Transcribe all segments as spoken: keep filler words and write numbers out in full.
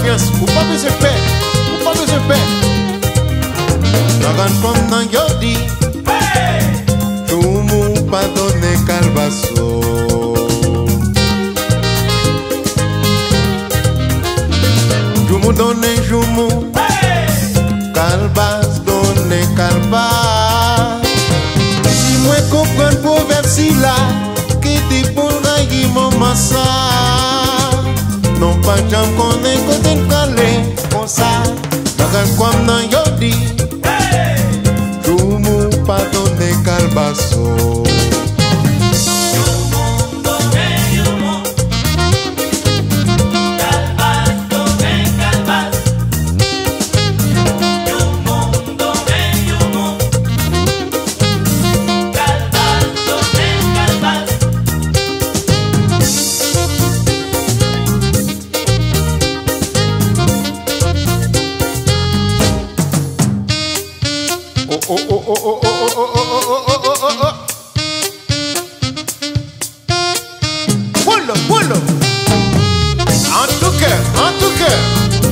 confiance, ou pas besoin de paix, ou pas besoin de paix. Regarde comme dans Yodi, tout mon pardonné calvasso. Tout mon donné, tout mon calvas, donné calvas. Si moi comprends le proverbe si là, qui dit pour railler mon massa. Non pas j'aime qu'on est côté de calé, comme ça. Regarde comme dans Yodi. Tout mon pardonné calvasso. Oh oh oh oh oh oh oh oh oh oh oh oh oh. Pull up, pull up. En tout cœur, en tout cœur.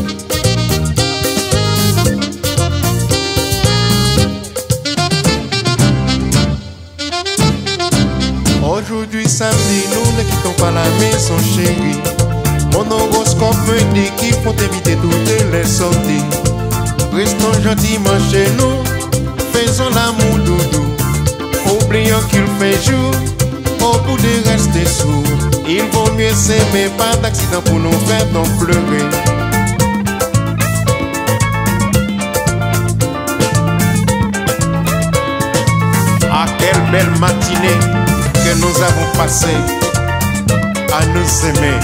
Aujourd'hui samedi, nous ne quittons pas la maison chérie. Mon horoscope me dit qu'il faut éviter toutes les sorties. Restons gentiment chez nous. Faisons l'amour doudou, oublions qu'il fait jour, au bout de rester sourd. Il vaut mieux s'aimer, pas d'accident pour nous faire donc pleurer. Ah, quelle belle matinée que nous avons passée à nous aimer.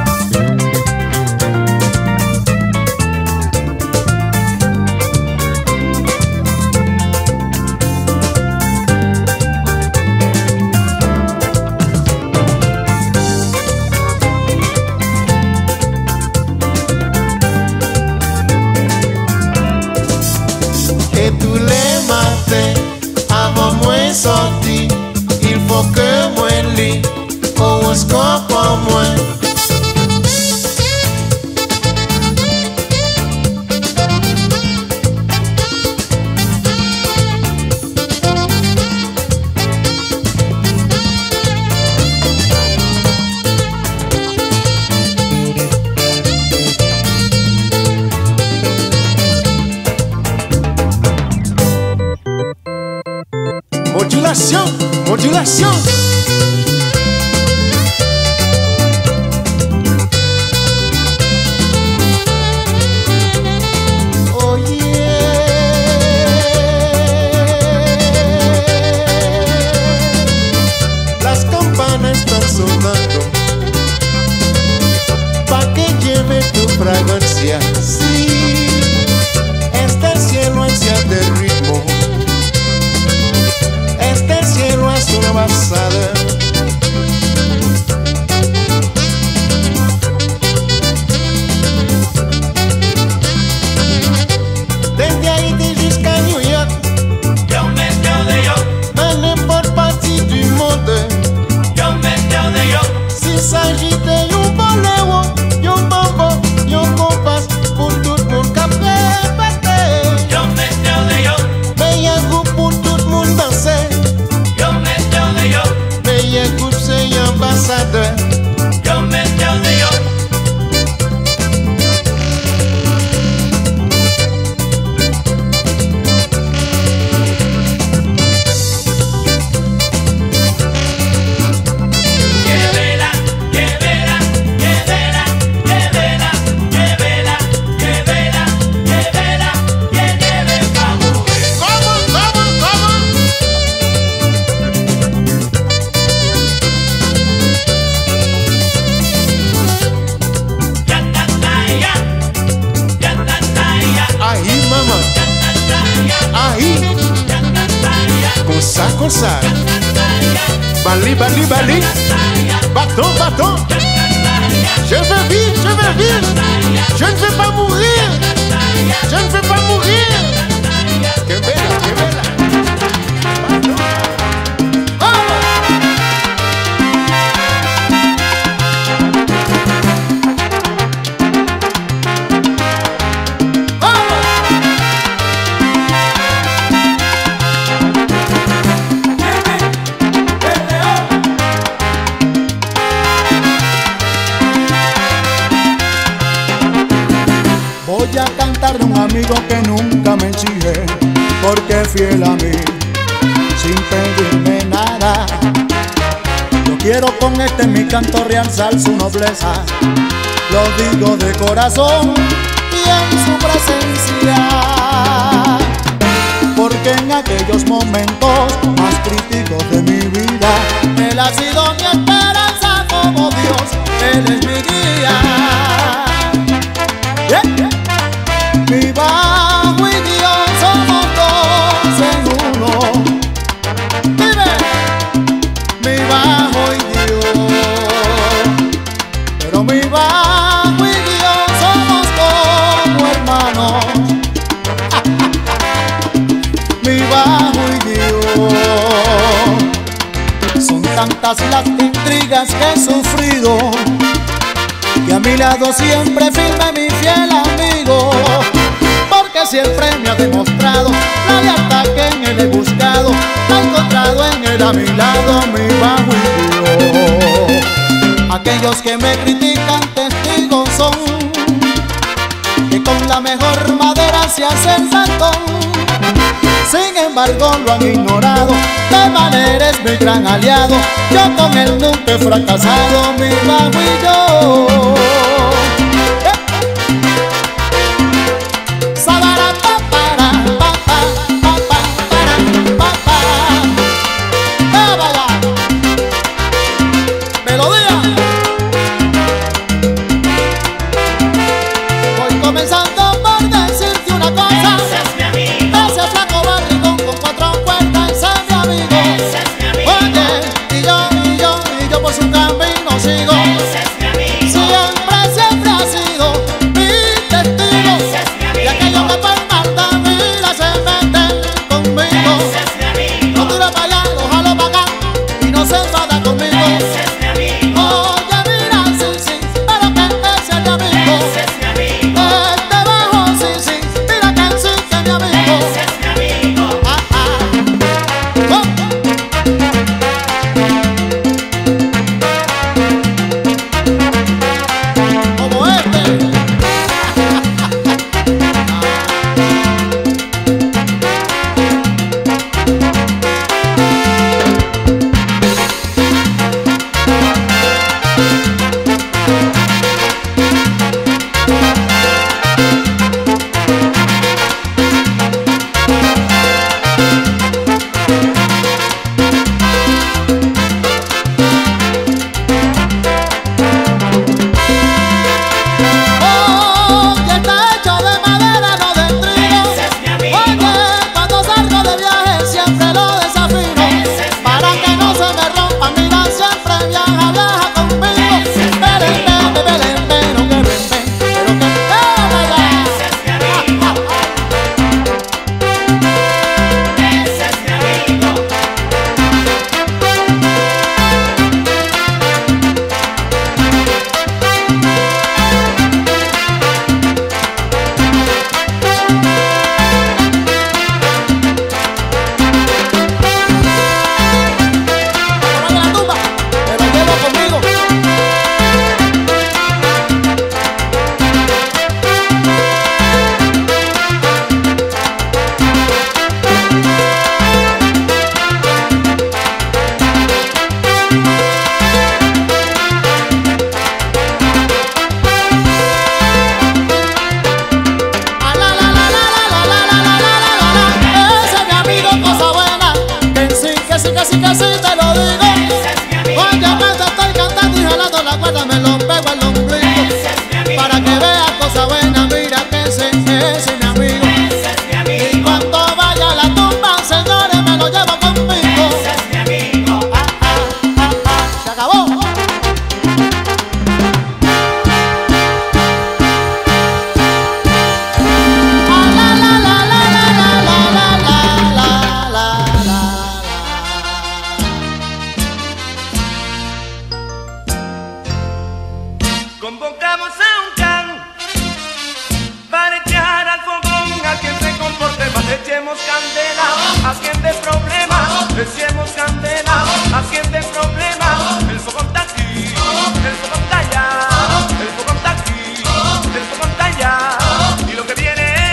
Et tous les matins, avant moi sortir, il faut que moi lis horoscope en moi. Modulation, modulation. Oh yeah. Las campanas están sonando pa' que lleve tu fragancia. Sí, este cielo ansia de ritmo. Este cielo azul basada. Desde Haïti jusqu'à New York, yo me entiendo de yo, dans n'importe partie du monde, yo me entiendo de yo, s'il s'agit de yon boléro, yon mambo, yon compas, pour tout le monde qui a répété. yo me entiendo de yo, Mais y'a groupe pour tout le monde danser. yo me entiendo de yo, Mais y'a groupe c'est yon ambassadeur. yo me entiendo de yo. Llévela, llévela, llévela, llévela, llévela, llévela, llévela, que lleve pa' mover. ¿Cómo? ¿Cómo? ¿Cómo? Ya está, está, ya, ya está, está, ya, Ahí, mamá. ya está, está, ya, Ahí. ya está, está, ya, Comme ça, comme ça. ya está, está, ya, Bali, bali, bali. ya está, ya, Bâton, bâton. ya está, está, ya. Je veux vivre, je veux vivre. Je ne veux pas mourir. Je ne veux pas mourir. Que bella, que bella. Bâton. Oh! darle un amigo que nunca me exige, porque es fiel a mí, sin pedirme nada. Yo quiero con este mi canto realzar su nobleza, lo digo de corazón y en su presencia, porque en aquellos momentos más críticos de mi vida, Él ha sido mi esperanza como Dios, Él es mi guía. Yeah, yeah. Mi bajo y Dios somos dos en uno. Dime, mi bajo y Dios, pero mi bajo y Dios somos como hermanos. Mi bajo y Dios, son tantas las intrigas que he sufrido, que a mi lado siempre firme mi fiel amigo, porque siempre me ha demostrado la lealtad que en él he buscado, la he encontrado en él a mi lado, mi bajo y Dios. Aquellos que me critican testigos son, que con la mejor madera se hace el santón. Sin embargo lo han ignorado, de manera es mi gran aliado, yo con él nunca he fracasado, mi bajo y yo. Convocamos a un can para echar al fogón a quien se comporte mal. Echemos candela a quien dé problema. Echemos candela a quien dé problema. El fogón está aquí, el fogón está allá, el fogón está aquí, el fogón está allá. Y lo que viene es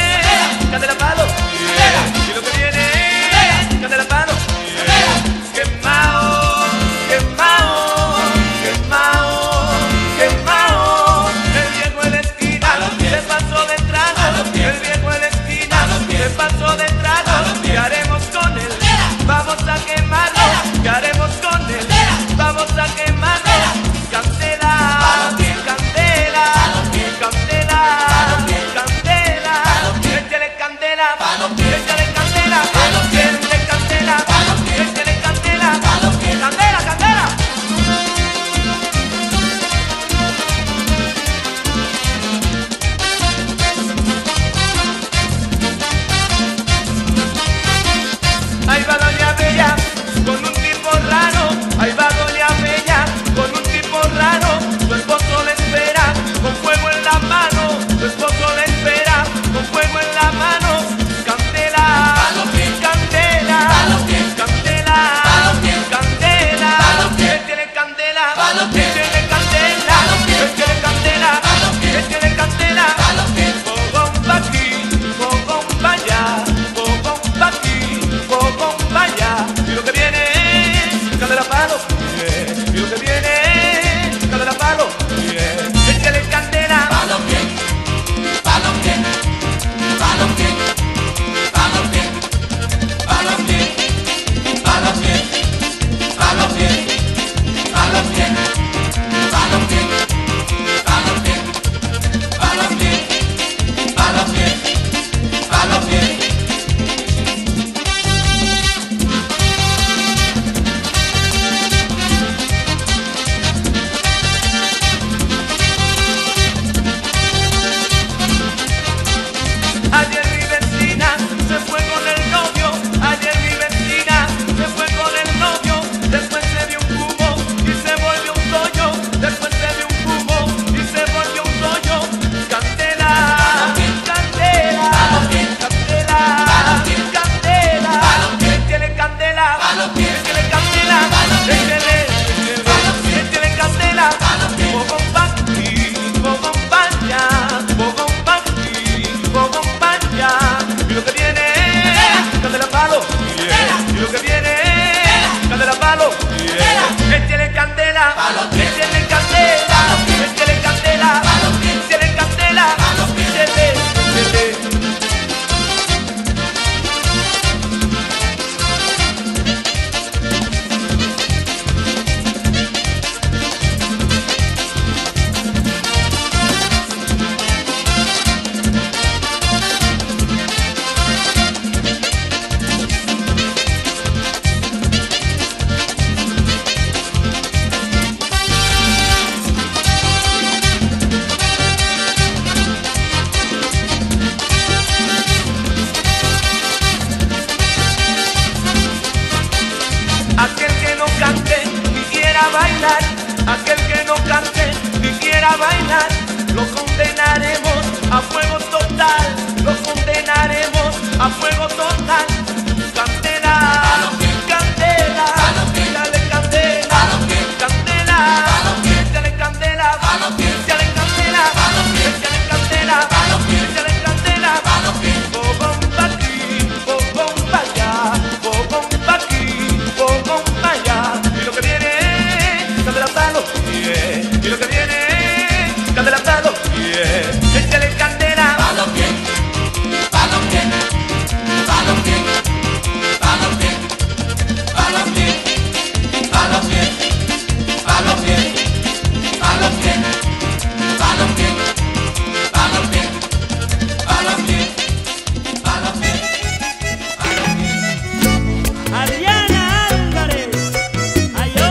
échele candela, échele candela, échele candela. Fogón pa' aquí, fogón pa' allá, fogón pa' aquí, fogón pa' allá. Y lo que viene es candela palo, yeah. Y lo que viene es candela palo, yeah. Échele candela. Palo bien, palo bien, palo bien, palo bien, palo bien, palo bien, palo bien, palo bien, palo bien, palo bien, palo bien, palo bien, palo bien. Ayer mi vecina se fue con el novio, ayer mi vecina se fue con el novio, después se dio un cubo y se volvió un toyo, después se dio un cubo y se volvió un toyo. Candela, candela, candela, candela, échele candela, échele candela, échele, échele, échele candela, fogón pa' aquí, fogón pa' allá, fogón pa' aquí, fogón pa' allá. Y lo que viene es candela palo, yeah. Y lo que viene es candela palo, yeah. Échele candela, échele candela, échele candela, échele candela, échele, échele. Aquel que no cante ni quiera bailar, aquel que no cante ni quiera bailar, lo condenaremos a fuego total, lo condenaremos a fuego total. Candela, candela, dale candela, candela, échale candela, échale candela, échale candela, échale candela. Fogón pa' aquí, fogón pa' allá, fogón pa' aquí, fogón pa' allá. Y lo que viene es candela palo, yeah. Y lo que viene es candela palo, yeah. Échale candela. Palo bien, palo bien, palo bien, palo bien, palo bien, palo bien, palo bien, palo bien, palo bien, palo bien, palo bien, palo bien, palo bien. Adriana Álvarez, ayó.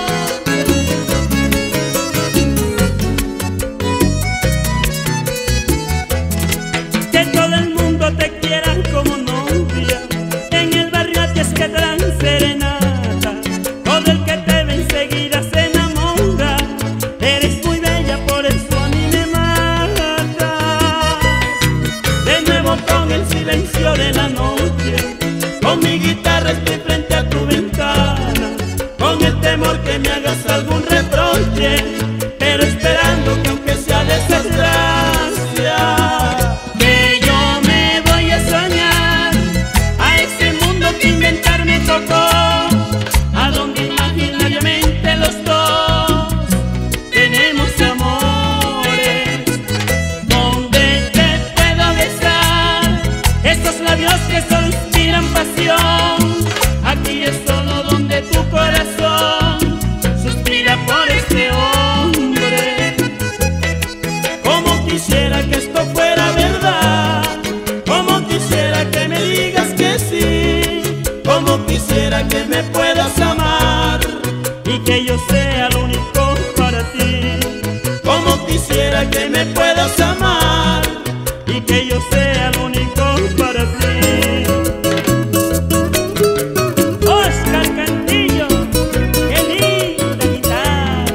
Que todo el mundo te quiera como novia, en el barrio a ti es que te dan serenata, todo el que te ve enseguida se enamora, eres muy bella, por eso a mí me matas. De nuevo con el silencio de la noche, con mi guitarra estoy frente a tu ventana, con el temor que me hagas algún reproche, pero esperando que aunque sea de desgracia, que yo me voy a soñar a ese mundo que inventar me tocó, a donde imaginariamente los dos tenemos amores, donde te puedo besar estos labios que solo inspiran pasión. Aquí es solo donde tu corazón suspira por este hombre. Como quisiera que esto fuera verdad, como quisiera que me digas que sí, como quisiera que me puedas amar y que yo sea lo único para ti, como quisiera que me puedas amar y que yo sea lo único para ti. Oscar Cantillo, qué linda guitarra.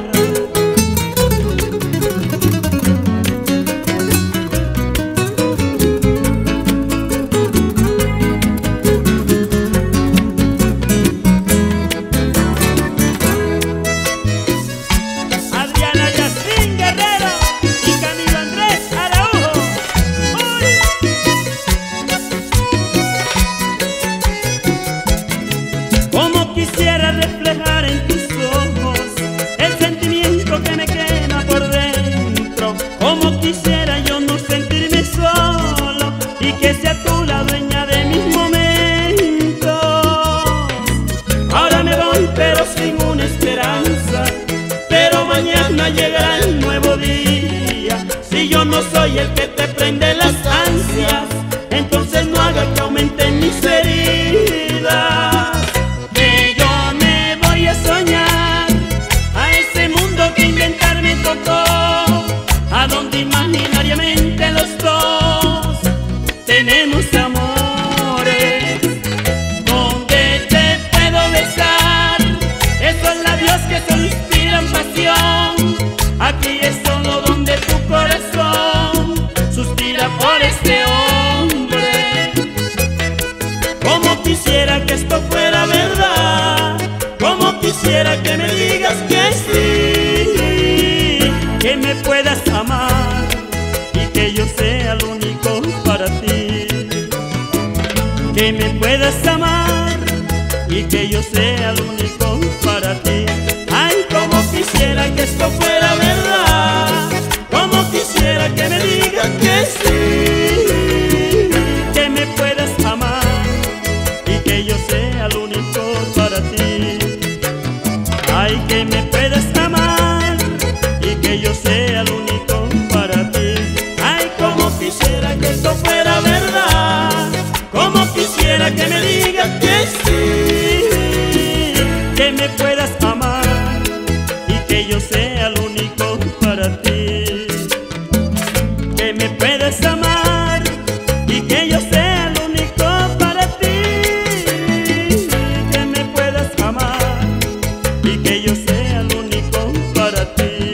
mañana llegará el nuevo día. Si yo no soy el que te prende las ansias, entonces no haga que aumenten mis heridas. Que yo me voy a soñar a ese mundo que inventar me tocó, a donde imaginariamente los dos tenemos amores, donde te puedo besar esos labios que solo inspiran pasión. Aquí es solo donde tu corazón suspira por este hombre. Como quisiera que esto fuera verdad, como quisiera que me digas que sí, que me puedas amar y que yo sea el único para ti. Que me puedas amar y que yo sea el único para ti. Ay, como quisiera que esto fuera verdad, como quisiera que me digas que sí, que me puedas amar y que yo sea el único para ti. Ay, que me puedas amar y que yo sea el único para ti. Ay, como quisiera que esto fuera verdad, como quisiera que me digas que sí, que me puedas amar y que yo sea el único para ti. Que me puedas amar y que yo sea el único para ti. Que me puedas amar y que yo sea el único para ti.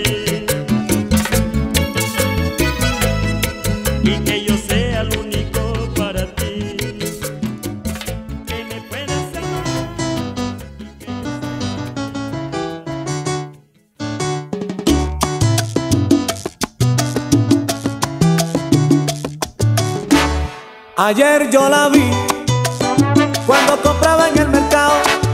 Y que yo sea el único para ti. Que me puedas amar y que yo Ayer yo la vi cuando compraba en el mercado.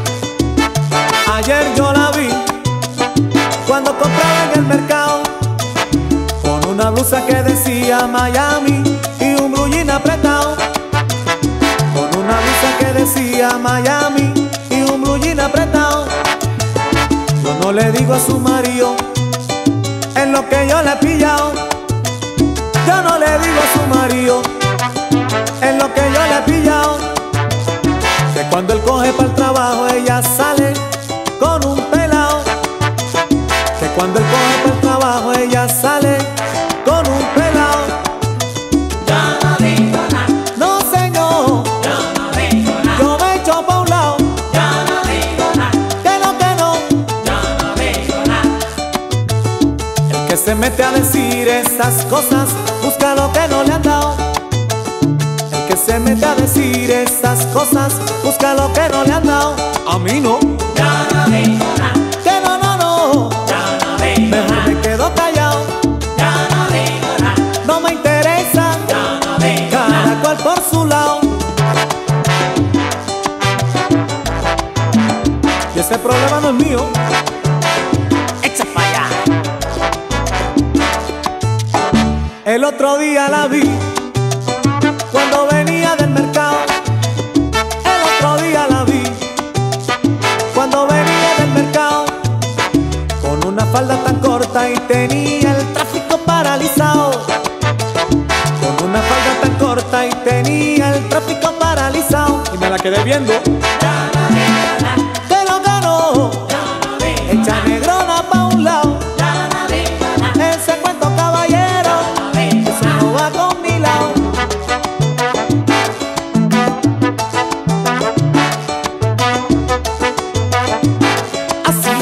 Ayer yo la vi cuando compraba en el mercado, con una blusa que decía Miami y un blue jean apretado. Con una blusa que decía Miami y un blue jean apretado. Yo no le digo a su marido en lo que yo le he pillado. Yo no le digo a su marido en lo que yo le he pillado, que cuando él coge para el trabajo ella sale con un pelao. Que cuando él coge para el trabajo ella sale con un pelao. Yo no digo nada, No señor, yo no digo nada, yo me echo pa' un lado. yo no digo nada, Que no, que no. yo no digo nada. El que se mete a decir esas cosas busca lo que no le han dado. El que se mete a decir esas cosas busca lo que no le han dado. A mí no, Yo no digo nada, que no, no, no. yo no digo Mejor nada, me quedo callado, yo no digo nada, no me interesa. yo no digo Cada nada. cual por su lado. Y ese problema no es mío. Echa pa' allá. El otro día la vi cuando venía del mercado. El otro día la vi cuando venía del mercado, con una falda tan corta y tenía el tráfico paralizado. Con una falda tan corta y tenía el tráfico paralizado. Y me la quedé viendo. Que lo ganó, echa negrona pa' un lado. Ese cuento caballero, eso no va con mi lado. Así.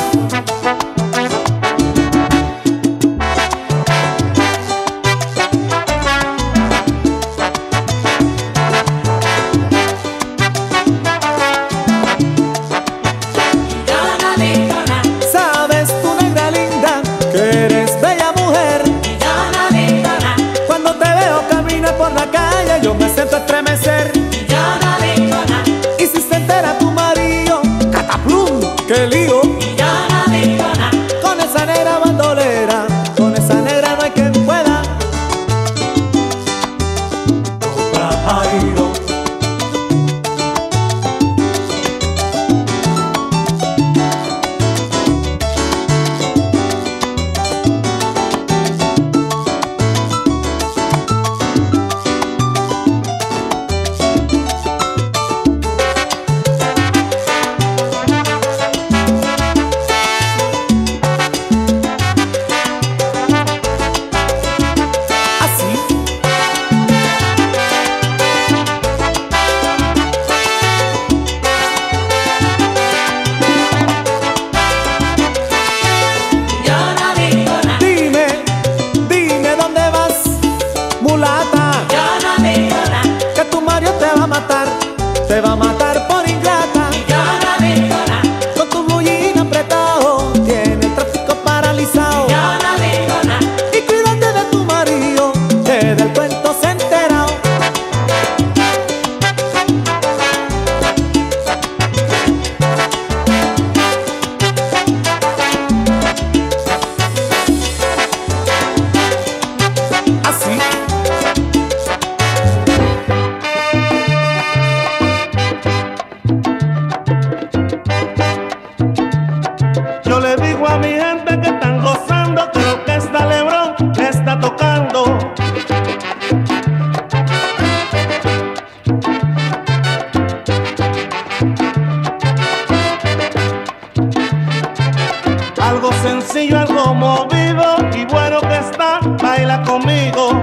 movido y bueno que está, baila conmigo.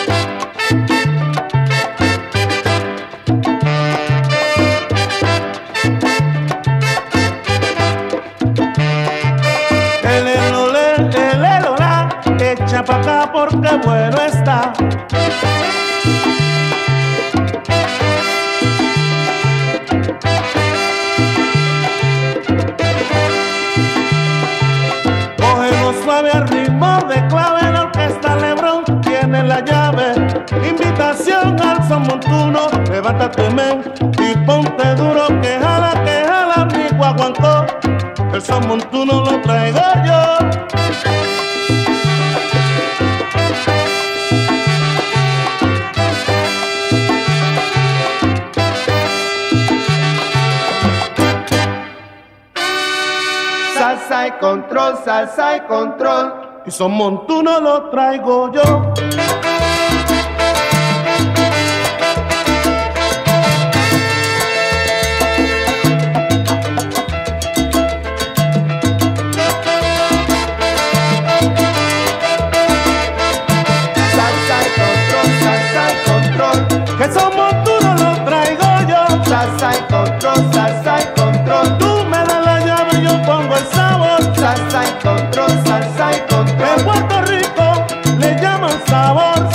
El elolé, el elolá, echa pa' acá porque bueno está. Suave al ritmo de clave, la orquesta Lebrón tiene la llave. Invitación al son montuno, levántate men y ponte duro, que jala, que jala mi guaguancó. El son montuno lo traigo yo. Salsa y control, salsa y control. Y son montuno lo traigo yo. Salsa y control, salsa y control. Que son montuno lo traigo yo. Salsa y control, salsa y control. Tú me das la llave y yo pongo el sabor. Salsa y control, salsa y control. En Puerto Rico le llaman sabor.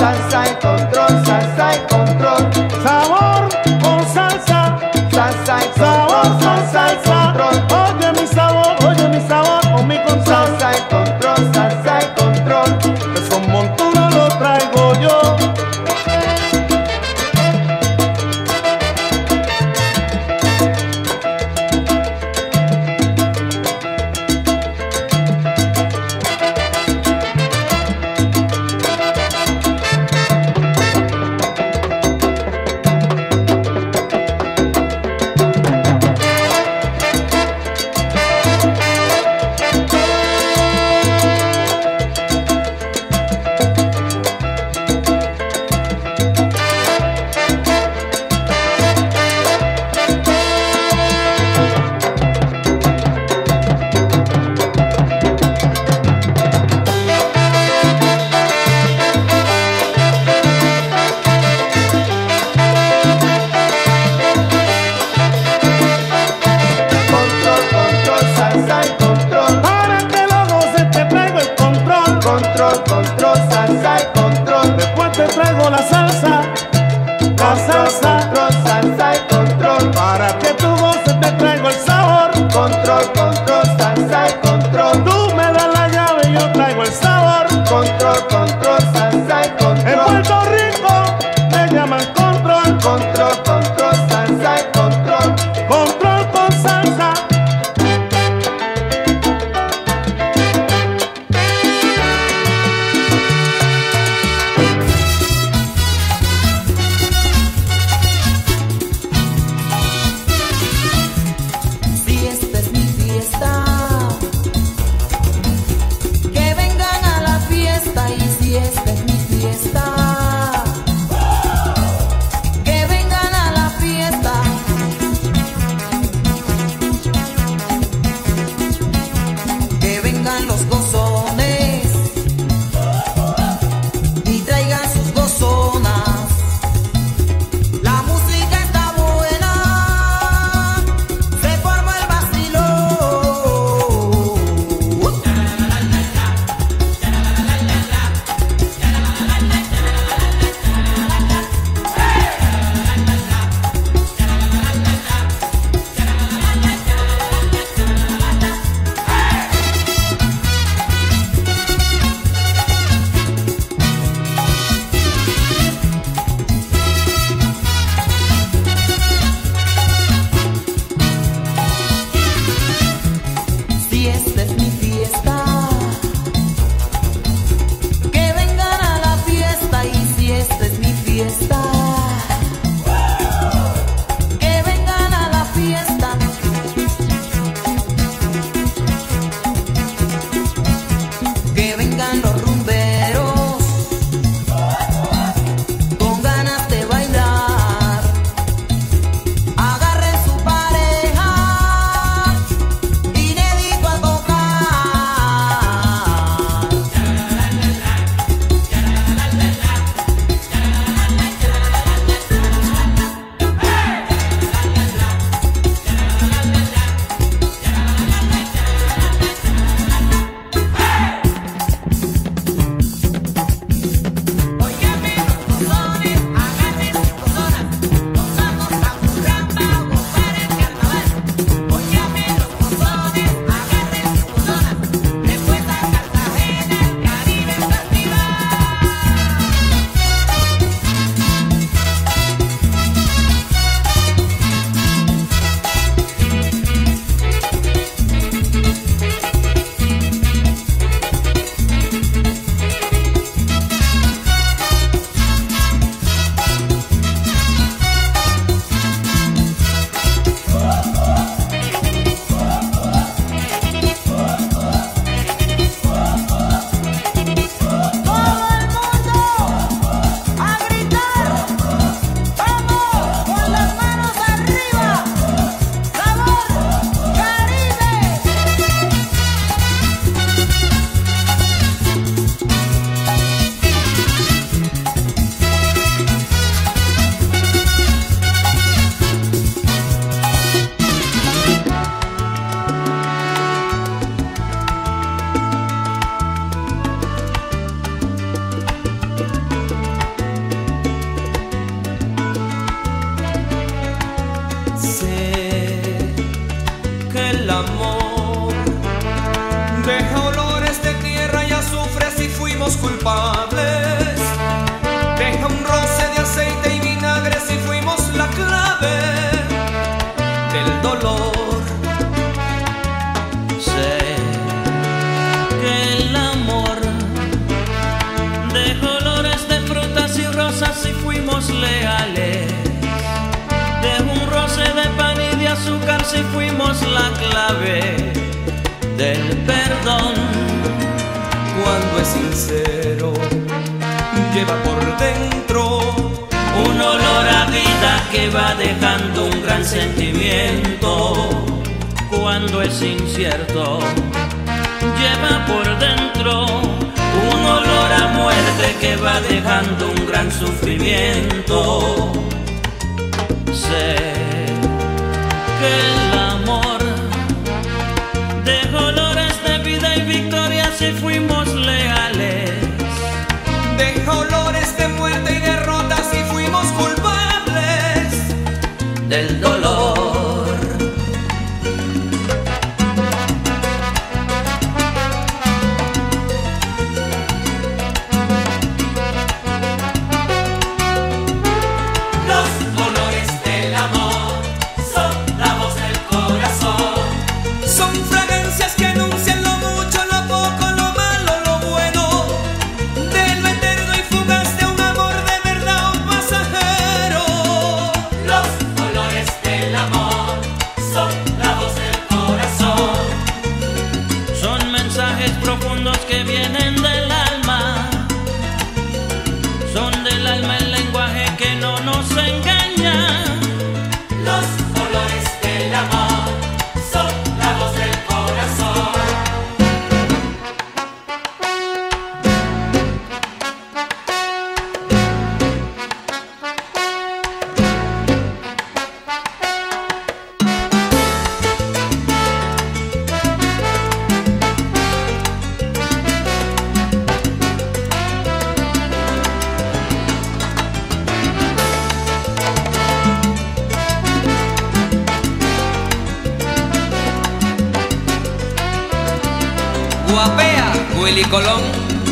corazón. Cuando es sincero, lleva por dentro un olor a vida que va dejando un gran sentimiento. Cuando es incierto, lleva por dentro un olor a muerte que va dejando un gran sufrimiento. Sé que el amor deja olores de vida y victoria si fuimos leales. Deja olores de muerte y derrota si fuimos culpables del dolor. Que vienen del alma, son del alma el lenguaje que no nos engaña. Los olores del amor son la voz del corazón. Guapea, Willy Colón.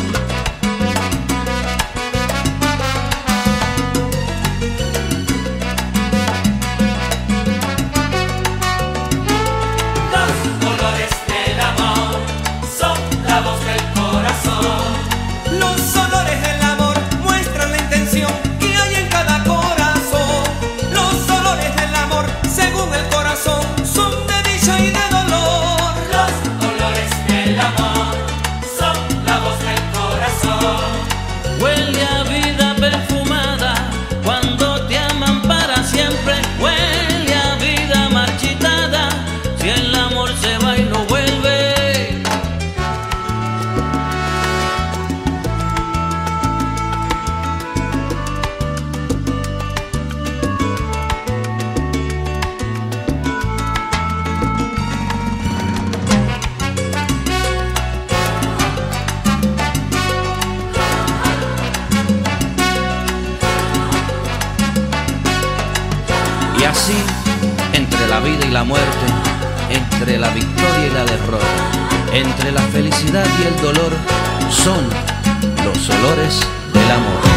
Los olores del amor son la voz del corazón. Los olores del amor muestran la intención que hay en cada corazón. Los olores del amor, según el corazón, son de dicha y de dolor. Los olores del amor huele a vida perfumada cuando te aman para siempre. Huele a vida marchitada si el amor se va y no vuelve. Y así, entre la vida y la muerte, entre la victoria y la derrota, entre la felicidad y el dolor, son los olores del amor.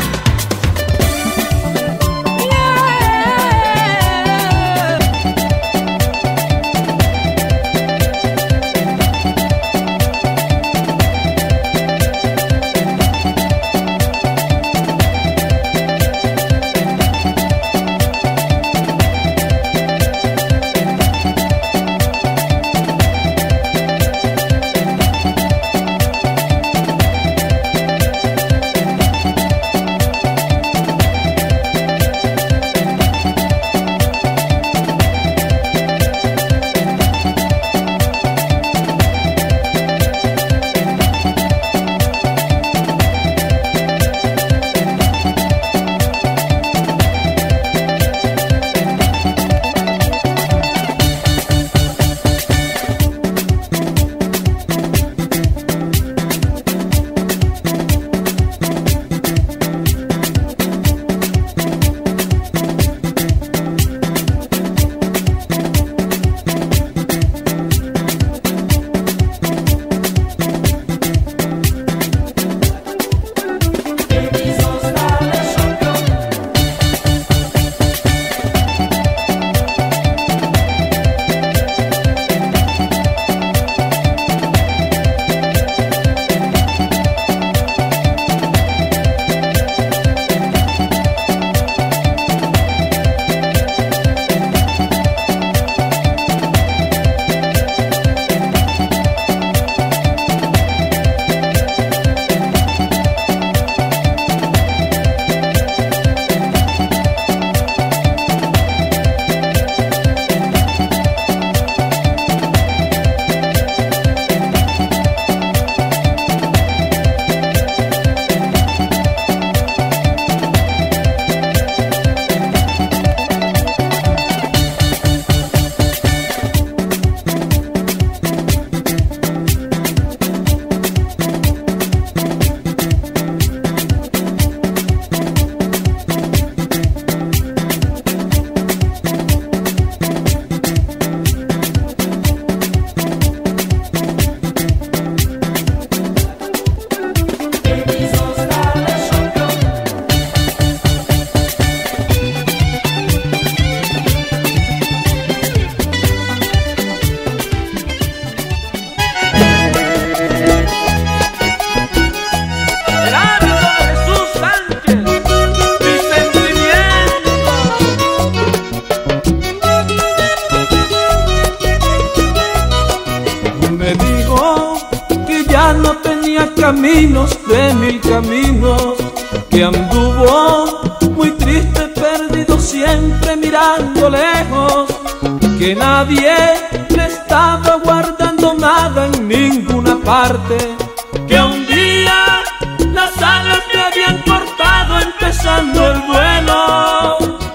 de mil caminos, que anduvo muy triste, perdido, siempre mirando lejos, que nadie le estaba guardando nada en ninguna parte, que un día las alas me habían cortado empezando el vuelo.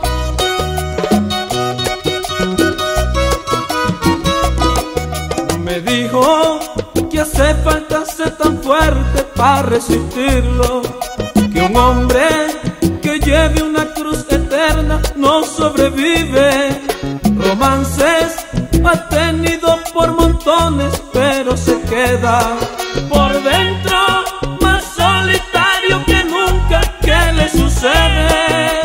Me dijo que hace falta ser tan fuerte para resistirlo, que un hombre que lleve una cruz eterna no sobrevive. Romances ha tenido por montones, pero se queda por dentro más solitario que nunca. ¿Qué le sucede?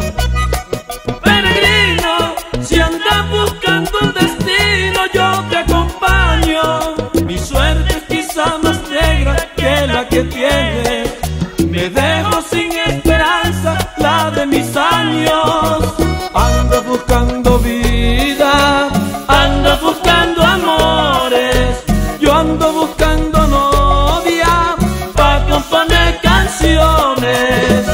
Peregrino, si andas buscando un destino, yo te acompaño. Mi suerte es quizá más negra que la que tienes. Me dejo sin esperanza la de mis años. Ando buscando vida, ando buscando amores, yo ando buscando novia para componer canciones.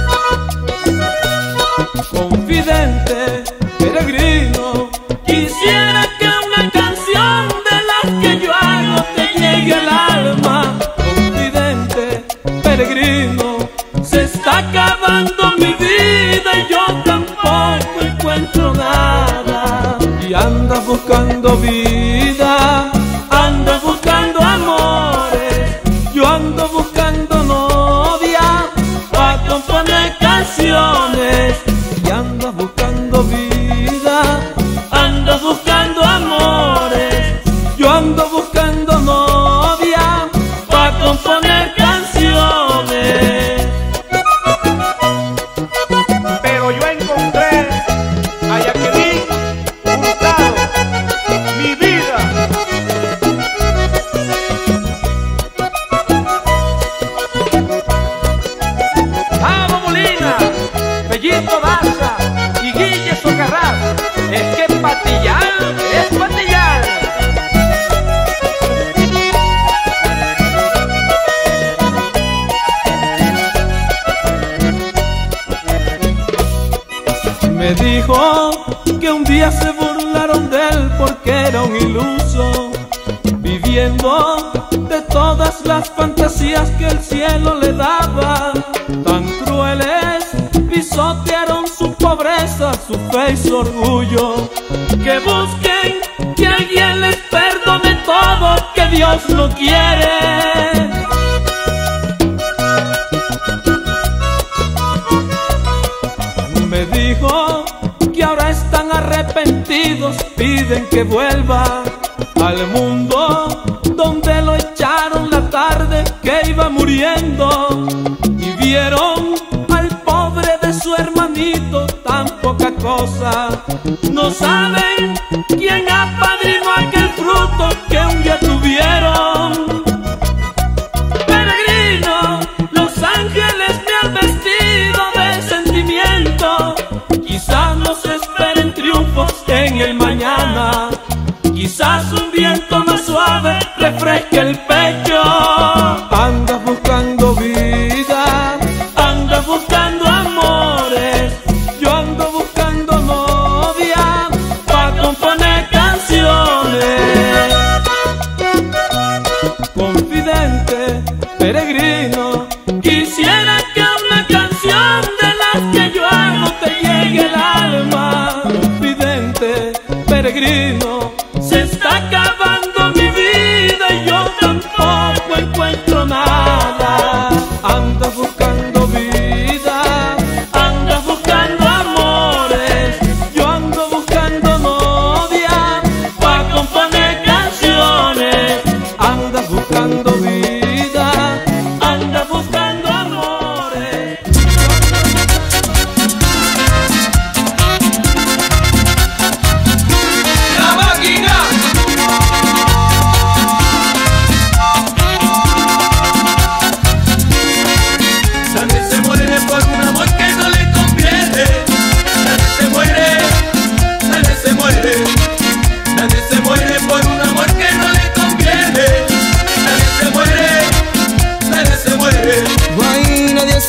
Confidente, peregrino, quisiera que una canción de las que yo hago te llegue al alma. Confidente, peregrino, se está acabando mi vida y yo tampoco encuentro nada. Y andas buscando vida, andas buscando amores, yo ando buscando novia para componer canciones. Y andas buscando vida, andas buscando amores, yo ando buscando novia para componer canciones. Pero yo encontré a Jacqueline Hurtado, mi vida. Amo Molina, Bellito Daza y Guille Socarrás. Es que patillar es patillar. Me dijo que un día se burlaron de él porque era un iluso, viviendo de todas las fantasías que el cielo le daba. Tan crueles pisotearon su pobreza, su fe y su orgullo. Que busquen que alguien les perdone todo, que Dios no quiere. Me dijo que ahora están arrepentidos, piden que vuelva al mundo donde lo echaron la tarde que iba muriendo. Y vieron al pobre de su hermanito, tan poca cosa. No saben quién apadrinó aquel fruto que un día tuvieron. Peregrino, los ángeles me han vestido de sentimiento. Quizás nos esperen triunfos en el mañana, quizás un viento más suave refresque el pecho. Andas buscando vida, andas buscando amores, yo ando buscando novia para componer canciones. Confidente, peregrino, quisiera que una canción de las que yo hago te llegue al alma. Confidente, peregrino, se está acabando mi vida y yo tampoco encuentro nada. Andas buscando vida, andas buscando amores, yo ando buscando novia para componer canciones. Andas buscando vida, andas buscando amor.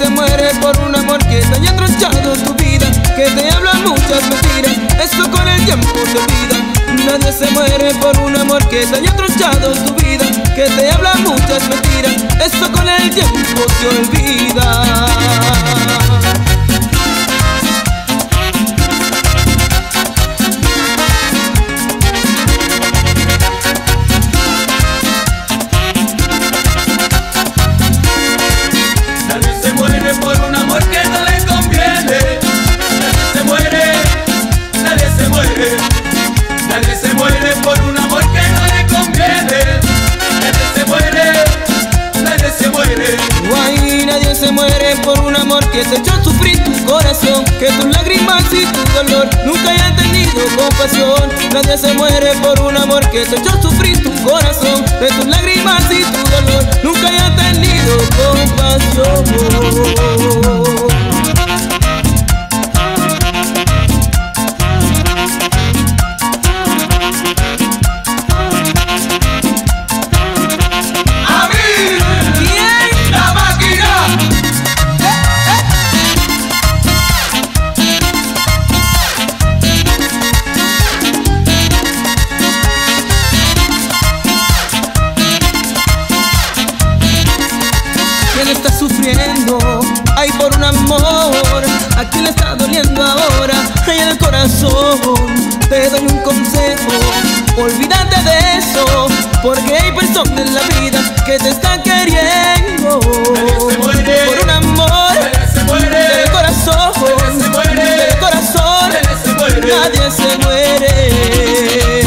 se muere por un amor que te haya tronchado tu vida, que te habla muchas mentiras, eso con el tiempo se olvida. Nadie se muere por un amor que te haya tronchado tu vida, que te habla muchas mentiras, eso con el tiempo se olvida. Se muere por un amor que te echó a sufrir tu corazón, que tus lágrimas y tu dolor nunca hayan tenido compasión. Nadie se muere por un amor que te echó a sufrir tu corazón, que tus lágrimas y tu dolor nunca hayan tenido compasión. Ay, por un amor, ¿a quién le está doliendo ahora? Ay, en el corazón, te doy un consejo, olvídate de eso, porque hay personas en la vida que te están queriendo. Nadie se muere por un amor, nadie se muere del corazón, nadie se muere del corazón, nadie se muere, nadie se muere.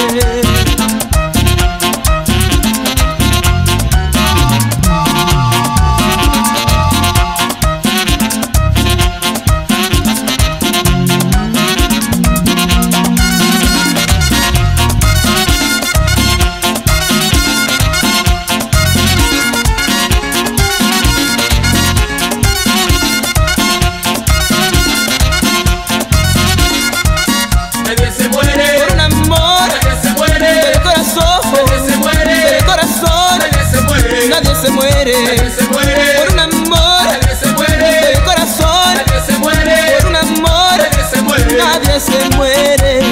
Nadie se muere, nadie se muere por un amor, nadie se muere del corazón, nadie se muere por un amor, nadie se muere, nadie se muere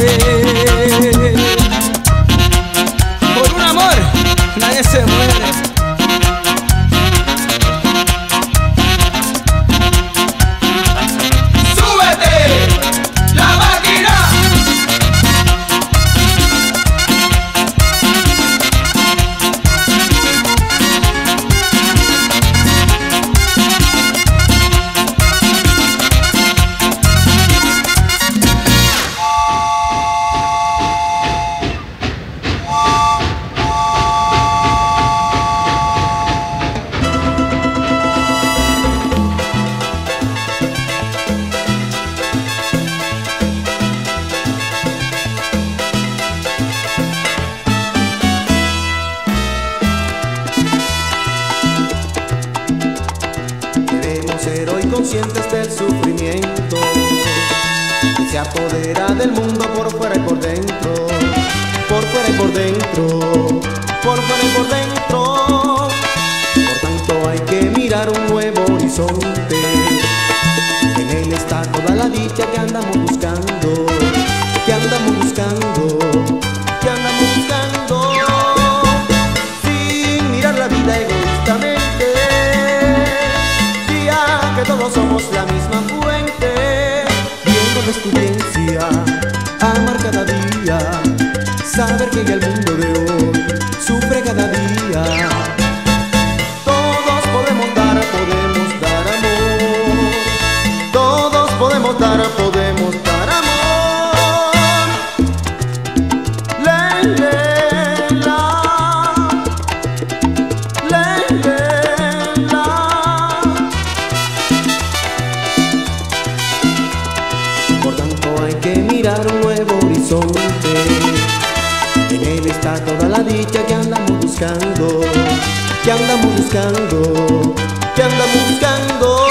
por un amor, nadie se muere. Conscientes del sufrimiento que se apodera del mundo por fuera y por dentro, por fuera y por dentro, por fuera y por dentro. Por tanto hay que mirar un nuevo horizonte, en él está toda la dicha que andamos buscando, que andamos buscando, que andamos buscando, sin mirar la vida egoístamente. Que todos somos la misma fuente, viendo la experiencia, amar cada día, saber que el mundo de hoy sufre cada día. Todos podemos dar, podemos dar amor, todos podemos dar, podemos dar amor. Le, le, la, le, le. Mirar un nuevo horizonte, en él está toda la dicha que andamos buscando, que andamos buscando, que andamos buscando,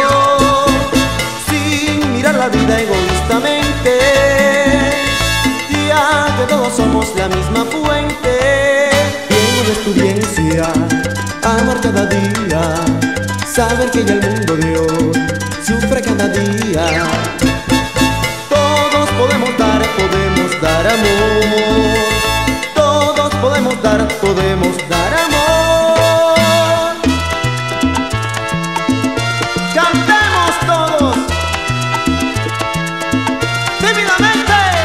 sin mirar la vida egoístamente, ya que todos somos la misma fuente, lleno de experiencia, amar cada día, saber que ya el mundo de hoy sufre cada día. Todos podemos dar, podemos dar amor. Todos podemos dar, podemos dar amor. Cantemos todos tímidamente.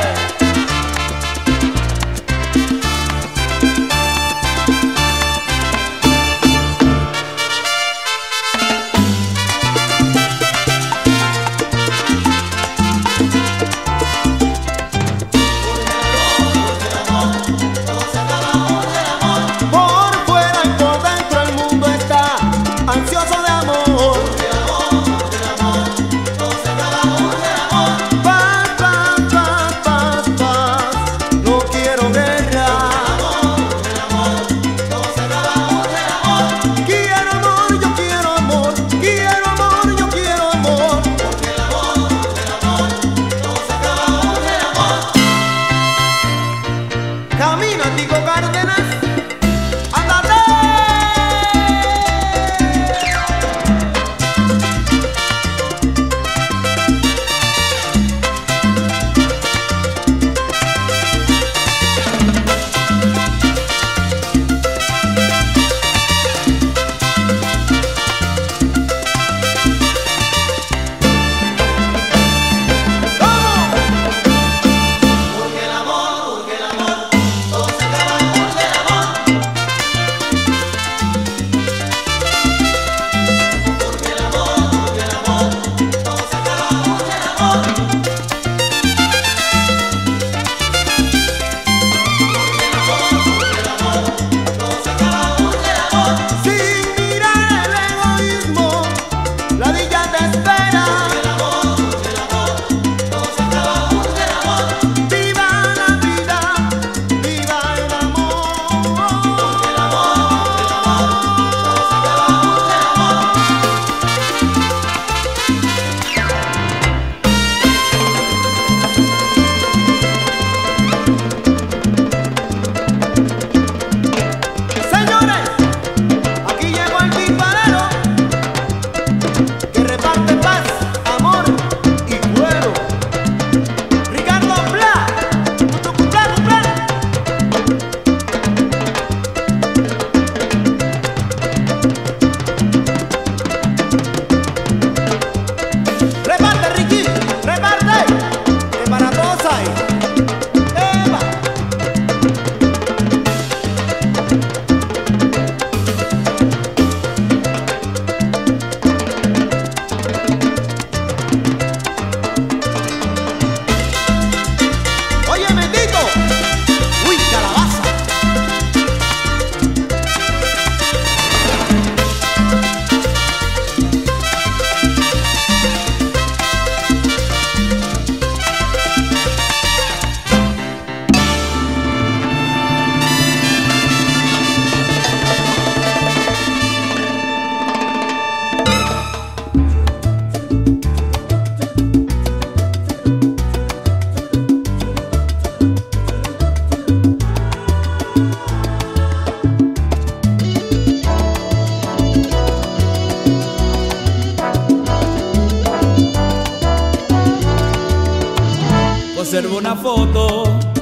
Observo una foto,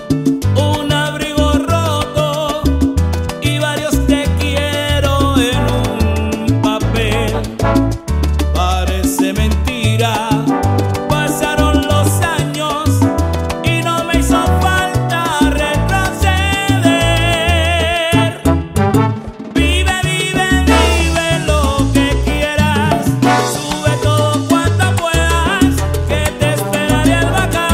un abrigo roto y varios te quiero en un papel. Parece mentira, pasaron los años y no me hizo falta retroceder. Vive, vive, vive lo que quieras, sube todo cuanto puedas, que te esperaré al bajar.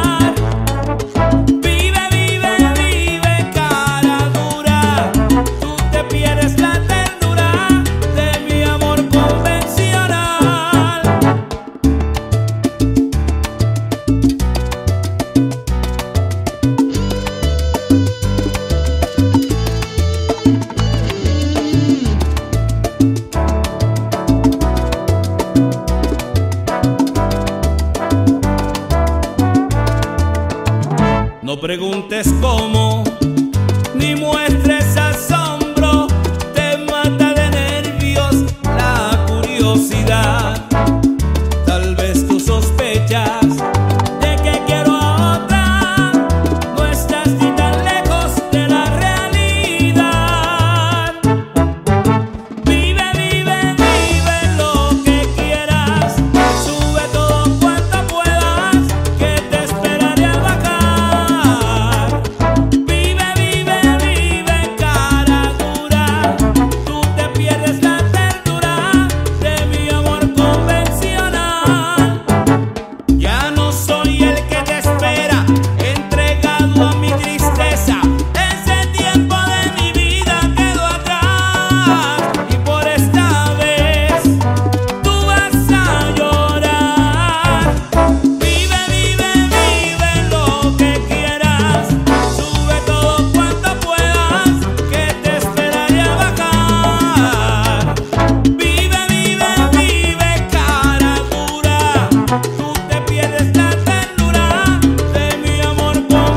No preguntes cómo, ni muestres asombro, te mata de nervios la curiosidad. curiosidad. Tal vez tú sospechas de que quiero a otra. No estás ni tan lejos de la realidad. Vive, vive, vive lo que quieras. Sube todo cuanto puedas, que te esperaré a bajar. Vive, vive, vive, cara dura. Tú te pierdes la ternura de mi amor convencional. Ya no soy el que te espera, entregado a mi tristeza. Ese tiempo de mi vida quedó atrás. Y por esta vez tú vas a llorar. Vive, vive, vive lo que quieras. Sube todo cuanto puedas, que te esperaré a bajar. Vive, vive, vive, cara dura. Tú te pierdes la ternura de mi amor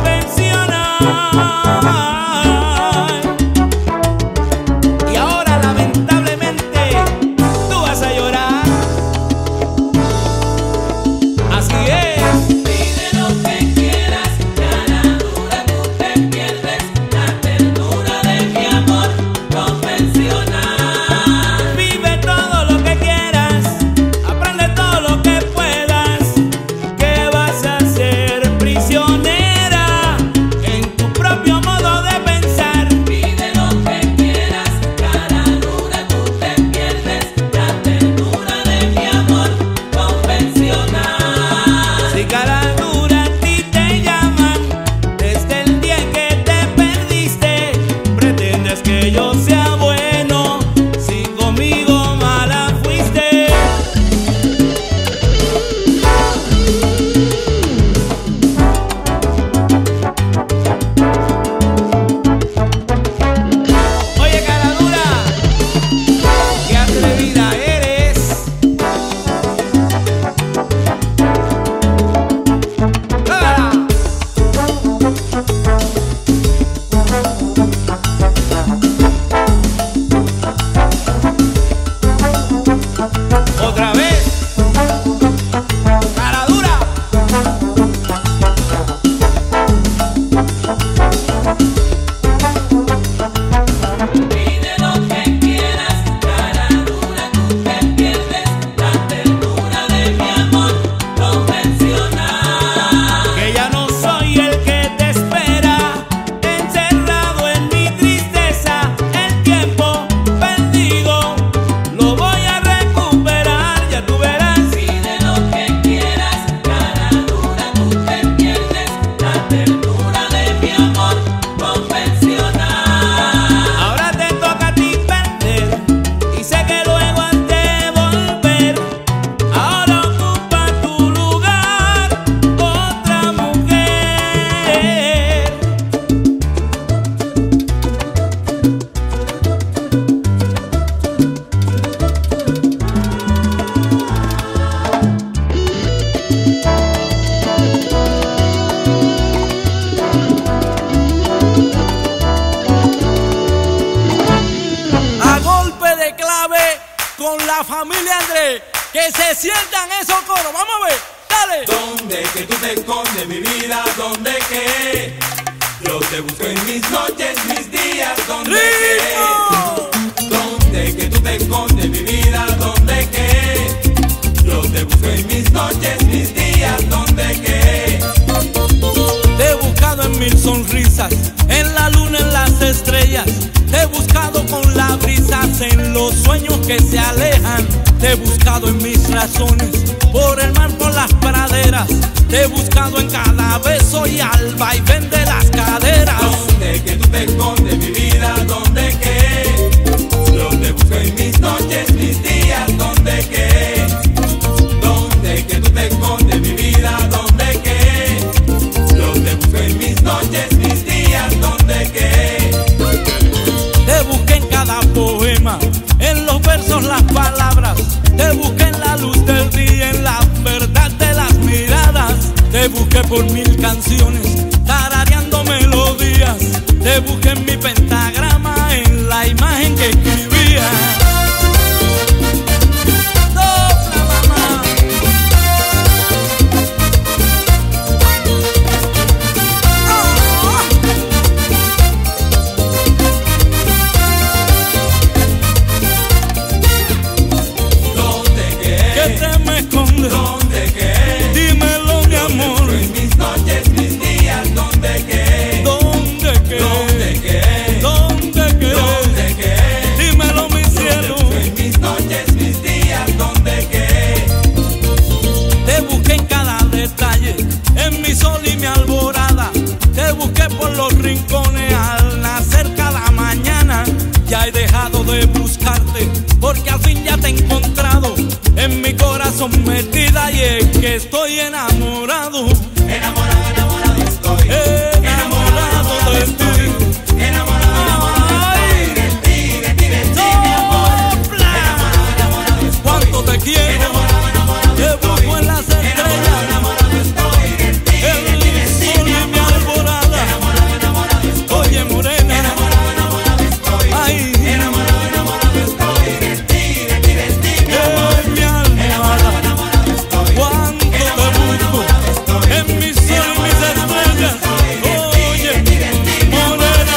convencional. Y ahora lamentablemente tú vas a llorar. Así es. Pide lo que quieras, cara dura, tú te pierdes la ternura de mi amor convencional. Vive todo lo que quieras, aprende todo lo que puedas, que vas a ser prisionera en tu propio modo de pensar. Pide lo que quieras, cara dura, tú te pierdes la ternura de mi amor convencional. Si cara dura a ti te llaman, desde el día que te perdiste, pretendes que yo sea bueno, si conmigo mala fuiste. Oye, cara dura, qué atrevida eres. ¡Tócala! Otra vez, cara dura. Pide lo que quieras, cara dura, tú te pierdes la ternura de mi amor convencional. Que ya no soy el que te espera, encerrado en mi tristeza. El tiempo perdido lo voy a recuperar, ya tú verás. Pide lo que quieras, cara dura, tú te pierdes la ternura de mi amor convencional. Ahora te toca a ti perder, y sé que luego has de volver. Ahora ocupa tu lugar otra mujer. A golpe de clave con la familia Andrés, que se sientan esos coros. Vamos a ver, dale. ¿Dónde que tú te escondes, mi vida? ¿Dónde que? Yo te busco en mis noches, mis días. ¿Dónde que? ¡Ritmo! ¿Dónde que tú te escondes, mi vida? ¿Dónde que? Yo te busco en mis noches, mis días. ¿Dónde que? Te he buscado en mil sonrisas, en la luna, en las estrellas. Te he buscado con las brisas, en los sueños que se alejan. Te he buscado en mis razones, por el mar, por las praderas. Te he buscado en cada beso y al vaivén de las caderas. ¿Dónde que tú te escondes, mi vida? ¿Dónde que? Yo te busco en mis noches, mis días. ¿Dónde que? ¿Dónde que tú te escondes, mi vida? ¿Dónde que? Yo te busco en mis noches, mis días. ¿Dónde que? Te busqué en cada poema, en los versos, las palabras. Te busqué en la luz del día, en la verdad de las miradas. Te busqué por mil canciones, tarareando melodías. Te busqué en mi pentagrama, en la imagen que escribía. estoy enamorado, enamorado, enamorado estoy, enamorado de ti, enamorado, enamorado de ti, de ti, de ti, mi amor. Enamorado, enamorado estoy, cuánto te quiero, enamorado, enamorado te busco en las estrellas, enamorado estoy de ti, de ti, de ti, el sol y mi alborada, enamorado, enamorado estoy, oye morena, enamorado, enamorado estoy, ay, enamorado, enamorado estoy de ti, de ti, de ti, mi amor, mi alborada. Cuánto te busco en mi sol y mis estrellas, oye, morena.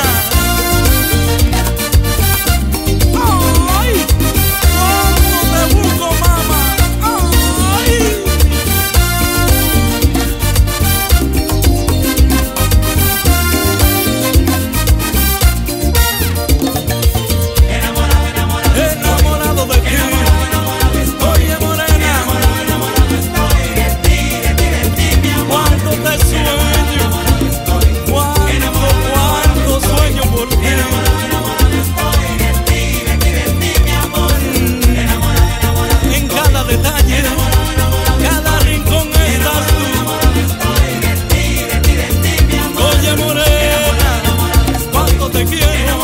Ay, cuánto te busco, mamá. Ay. Enamorado, enamorado, enamorado de ti. Oye, morena. Cuánto te sueño, cuánto, cuánto sueño por ti. En cada detalle, cada rincón estás tú. Oye morena, cuánto te quiero.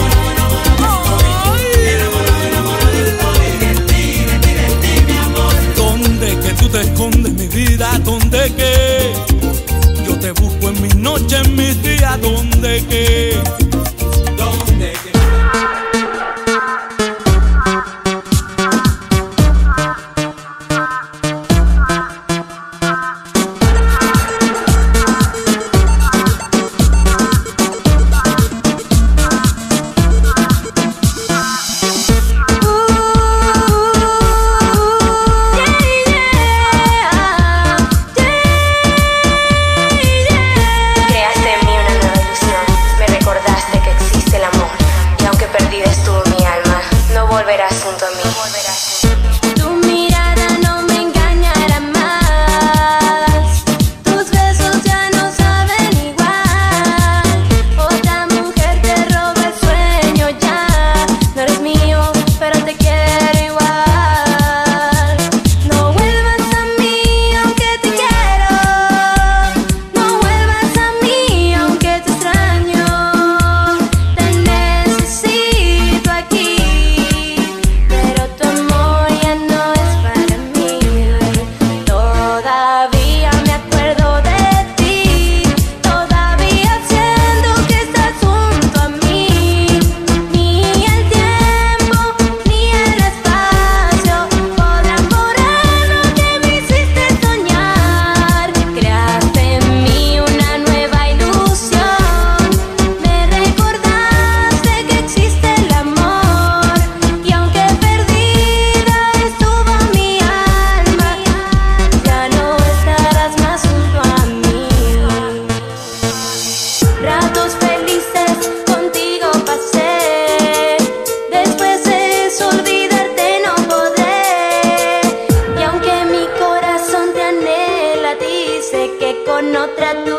¿Dónde que tú te escondes mi vida? ¿Dónde que yo te busco en mis noches, en mis días? ¿Dónde que? ¿Dónde que? Creaste en mí una nueva ilusión, me recordaste que existe el amor, y aunque perdiste tú mi alma, no volverás junto a mí. Tu mirada no me engañará más, tus besos ya no saben igual, otra mujer te roba el sueño ya, no eres mío, pero te quiero igual. No vuelvas a mí aunque te quiero, no vuelvas a mí aunque te extraño, te necesito aquí, pero tu amor ya no es para mí. Todavía me acuerdo de ti, todavía siento que estás junto a mí. Ni el tiempo ni el espacio podrán borrar lo que me hiciste soñar. Creaste en mí una nueva ilusión, me recordaste que existe el amor, y aunque perdida estuvo mi alma, ya no estarás más junto a mí. Ratos felices contigo pasé, después de eso olvidarte no podré, y aunque mi corazón te anhela, dice que con otra tú